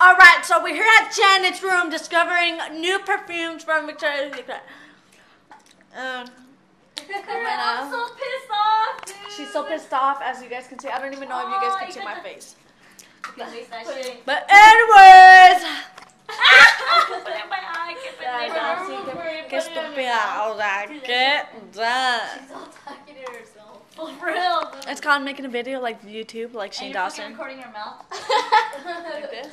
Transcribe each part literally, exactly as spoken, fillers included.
All right, so we're here at Janet's room discovering new perfumes from Victoria's Secret. Um, I'm so pissed off, dude. She's so pissed off, as you guys can see. I don't even know if you guys can see my face. You can waste that shit. But anyways. Put it in my eye. Qué estúpida, o sea, qué da. She's all talking to herself. For real. It's called making a video like YouTube, like Shane and you're Dawson. recording your mouth. Like this.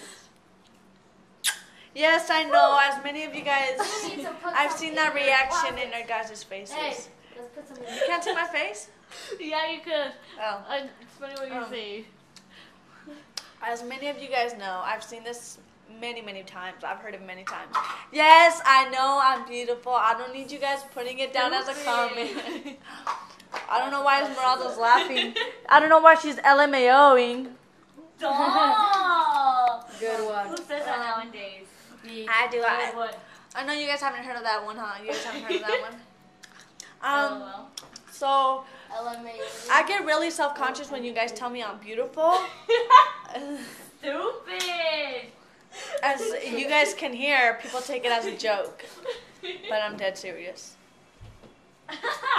Yes, I know. As many of you guys, I've seen that reaction in our guys' faces. Hey, let's put some in You can't see my face? Yeah, you could. Oh. I, it's funny what you Oh. say. As many of you guys know, I've seen this many, many times. I've heard it many times. Yes, I know I'm beautiful. I don't need you guys putting it down as a comment. I don't know why Esmeralda's laughing. I don't know why she's LMAOing. Stop. Good one. Who says that nowadays? I do. I, Good one. I know you guys haven't heard of that one, huh? You guys haven't heard of that one? Oh, Um, well. so L M A. I get really self-conscious when you guys tell me I'm beautiful. Stupid. As you guys can hear, people take it as a joke. But I'm dead serious. Ew.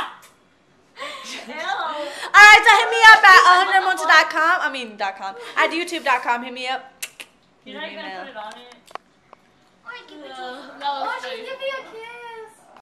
Alright, so hit me up at one hundred monster dot com. I mean, dot .com. At youtube dot com. Hit me up. You're not gonna put it on it? Uh, Oh, no, she give me a kiss.